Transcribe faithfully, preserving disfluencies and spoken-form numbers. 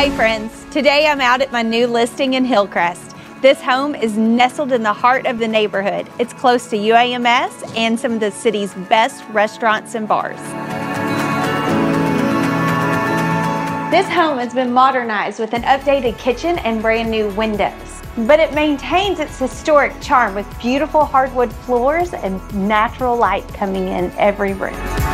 Hi friends, today I'm out at my new listing in Hillcrest. This home is nestled in the heart of the neighborhood. It's close to U A M S and some of the city's best restaurants and bars. This home has been modernized with an updated kitchen and brand new windows, but it maintains its historic charm with beautiful hardwood floors and natural light coming in every room.